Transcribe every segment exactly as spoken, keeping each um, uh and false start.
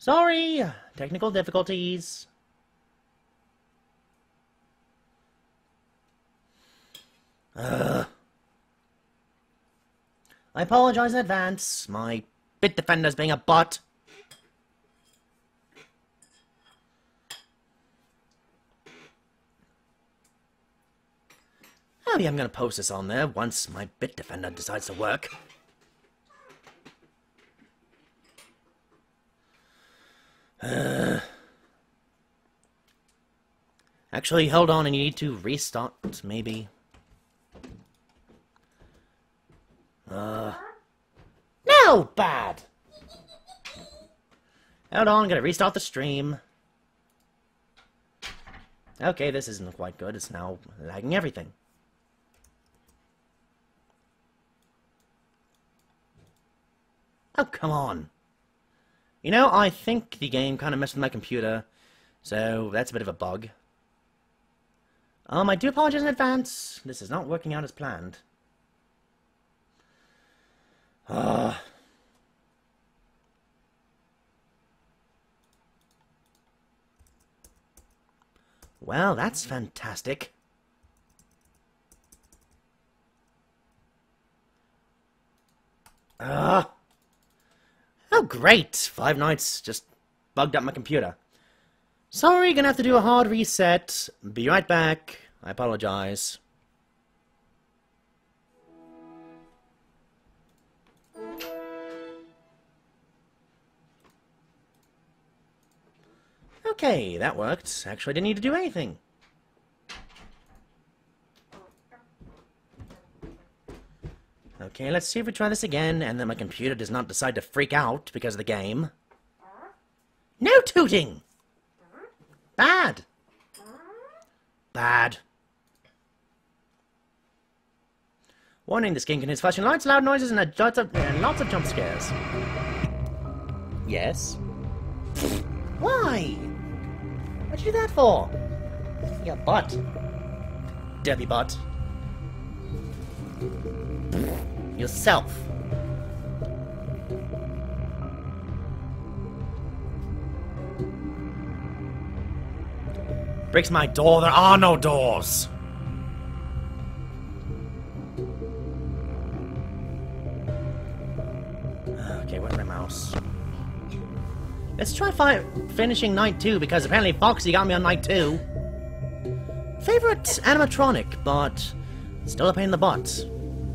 Sorry, technical difficulties. Uh, I apologize in advance. My bit defender's being a butt. Oh yeah, I'm gonna post this on there once my bit defender decides to work. Uh, actually, hold on, and you need to restart, maybe. Uh, no, bad! Hold on, gotta restart the stream. Okay, this isn't quite good, it's now lagging everything. Oh, come on. You know, I think the game kind of messed with my computer, so that's a bit of a bug. Um, I do apologize in advance. This is not working out as planned. Uh. Well, that's fantastic. Ah. Uh. Oh, great! Five Nights just bugged up my computer. Sorry, gonna have to do a hard reset. Be right back. I apologize. Okay, that worked. Actually, I didn't need to do anything. Okay, let's see if we try this again, and then my computer does not decide to freak out because of the game. No tooting! Bad! Bad. Warning, this game contains flashing lights, loud noises, and, a lots of, and lots of jump scares. Yes? Why? What'd you do that for? Your butt. Dirty butt. Yourself. Breaks my door. There are no doors. Okay, where's my mouse? Let's try fi finishing night two, because apparently Foxy got me on night two. Favorite animatronic, but still a pain in the butt.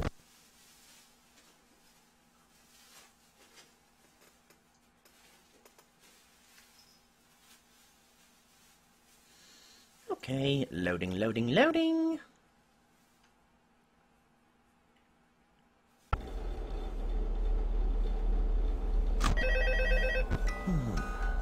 Okay, loading, loading, loading. Hmm.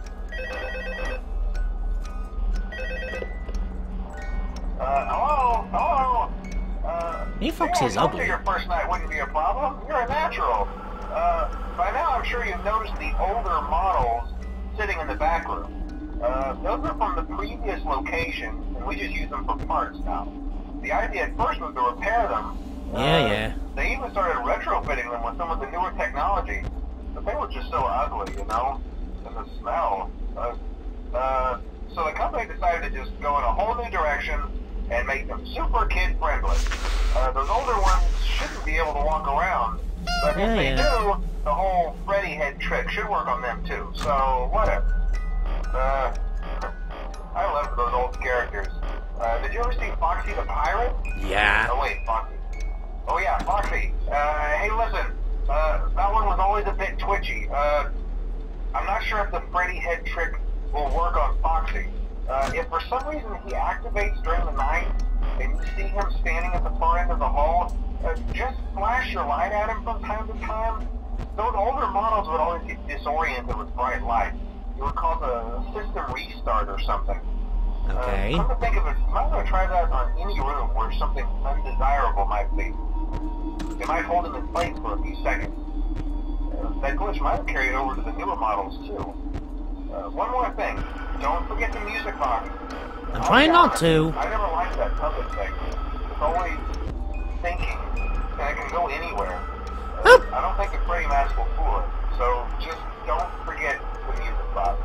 Uh, hello? Hello? Uh, Hey, Fox yeah, is I told ugly. you your first night wouldn't be a problem. You're a natural. Uh, by now I'm sure you've noticed the older models sitting in the back room. Uh, those are from the previous location, and we just use them for parts now. The idea at first was to repair them. Yeah, uh, yeah. They even started retrofitting them with some of the newer technology, but they were just so ugly, you know? And the smell. Uh, uh, so the company decided to just go in a whole new direction and make them super kid-friendly. Uh, those older ones shouldn't be able to walk around, but Yeah, if they yeah. do, the whole Freddy head trick should work on them too, so whatever. Uh, I love those old characters. Uh, did you ever see Foxy the Pirate? Yeah. Oh wait, Foxy. Oh yeah, Foxy. Uh, hey listen, uh, that one was always a bit twitchy. Uh, I'm not sure if the Freddy head trick will work on Foxy. Uh, if for some reason he activates during the night, and you see him standing at the far end of the hall, uh, just flash your light at him from time to time. Those older models would always get disoriented with bright light. It would cause a system restart or something. Okay. Uh, come to think of it, you might want to try that on any room where something undesirable might be. It might hold him in place for a few seconds. Uh, that glitch might have carried over to the newer models too. Uh, one more thing, don't forget the music box. I'm trying not to. I never liked that puppet thing. It's always thinking, and it can go anywhere. Uh, Oh. I don't think a Freddy mask will fool it, so just don't forget the music box.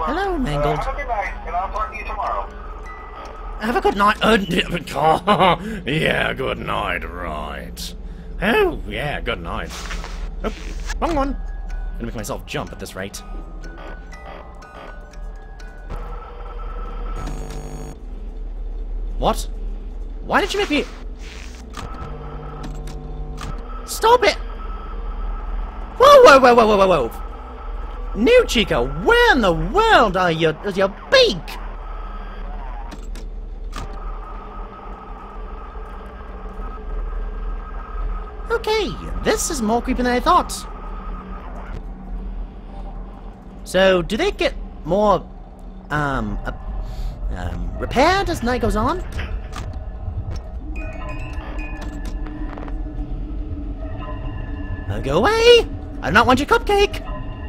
uh, Hello, Mangled. Uh, have a good night, and I'll talk to you tomorrow. Have a good night. Uh, yeah, good night, right. Oh, yeah, good night. Oh, wrong one. I'm gonna make myself jump at this rate. What? Why did you make me... Stop it! Whoa, whoa, whoa, whoa, whoa, whoa, whoa! New Chica, where in the world are you, is your beak? Okay, this is more creepy than I thought. So, do they get more, um, uh, um, repaired as night goes on? Uh, go away! I do not want your cupcake!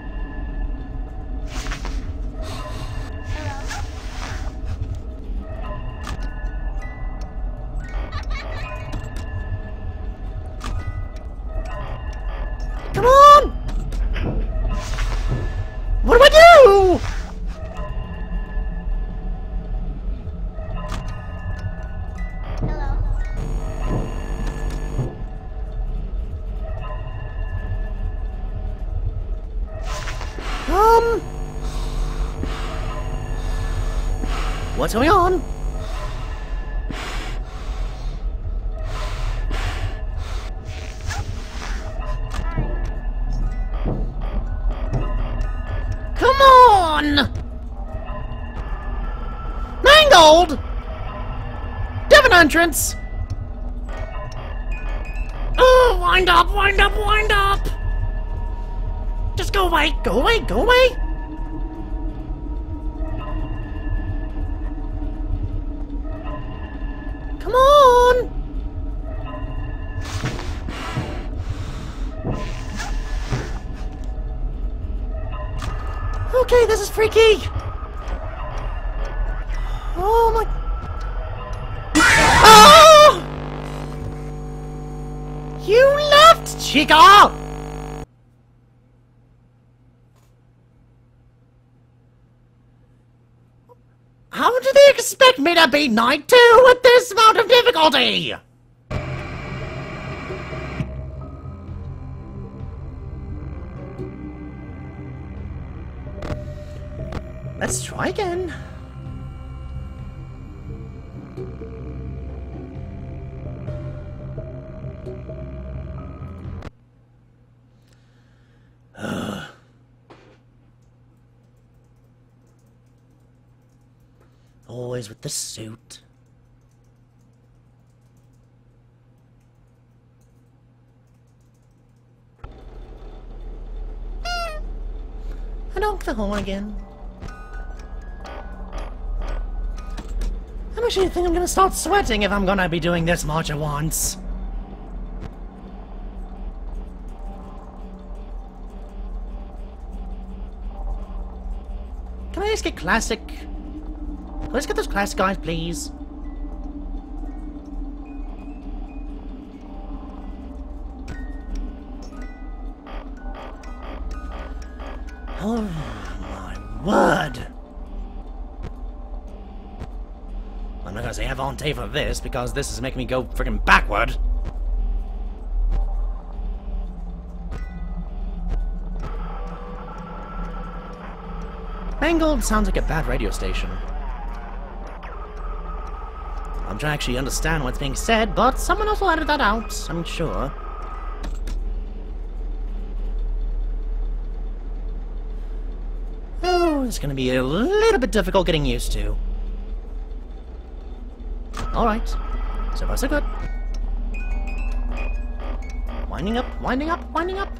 Come on! What do I do? Um, what's going on? Come on! Mangled! Different entrance! Oh, wind up, wind up, wind up! Just go away, go away, go away! Come on! Okay, this is freaky! Oh my... Oh! You left, Chica! How do they expect me to be night two with this amount of difficulty? Let's try again. Always with the suit. I honk the horn again. I'm actually think I'm gonna start sweating if I'm gonna be doing this much at once. Can I just get classic? Let's get those classic guys, please. Oh my word! I'm not gonna say Avante for this because this is making me go freaking backward. Mangled sounds like a bad radio station. I'm trying to actually understand what's being said, but someone else will edit that out, I'm sure. Oh, it's gonna be a little bit difficult getting used to. Alright. So far so good. Winding up, winding up, winding up.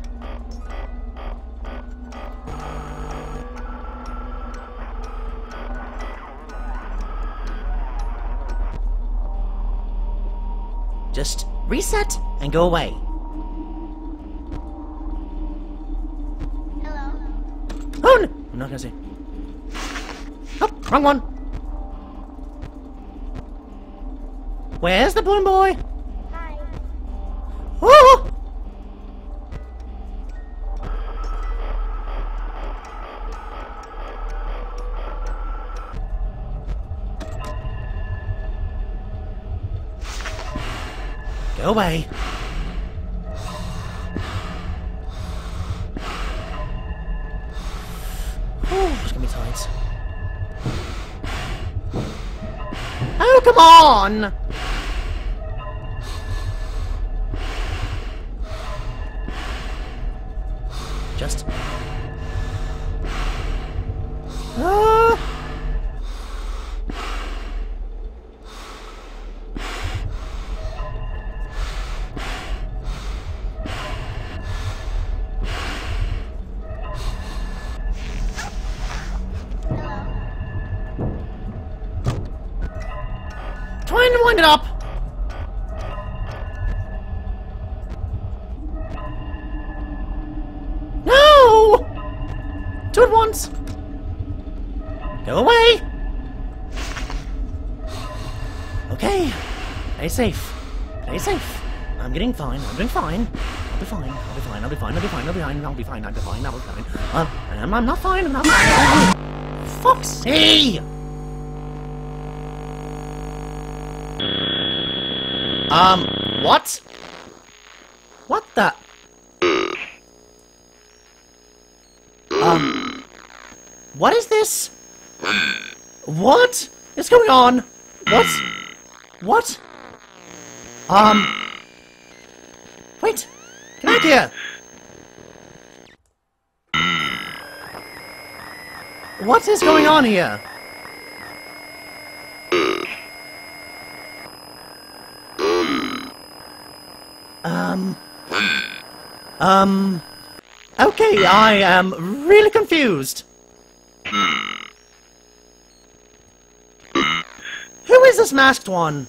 Just reset and go away. Hello. Oh no! I'm not gonna say. Oh, wrong one. Where's the balloon boy? Hi. Oh! Go away. Oh, it's gonna be tight. Oh, come on! Just... Ah! Trying to wind it up! No! Two at once! Go away! Okay. Stay safe. Stay safe. I'm getting fine. I'm doing fine. I'll be fine. I'll be fine. I'll be fine. I'll be fine. I'll be fine. I'll be fine. I'll be fine. I'll be fine. Uh, I'm, I'm not fine. I'm not fine. Foxy! Um, what? What the? Um, what is this? What is going on? What? What? Um, wait, get out here! What is going on here? Um... Um... Okay, I am really confused. Who is this masked one?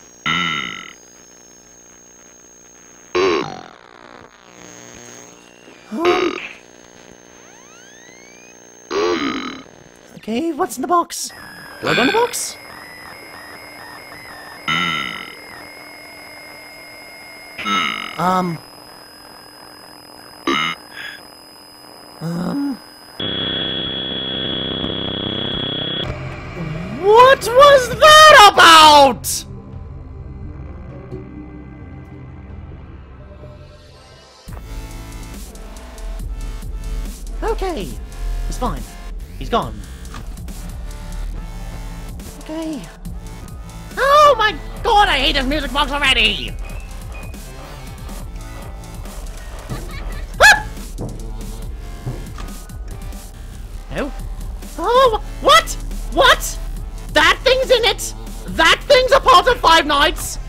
Um... Okay, what's in the box? Do I go in the box? Um... Um... What was that about? Okay, he's fine. He's gone. Okay. Oh my god, I hate this music box already! Ah! No? Oh, what? What? That thing's in it! That thing's a part of Five Nights!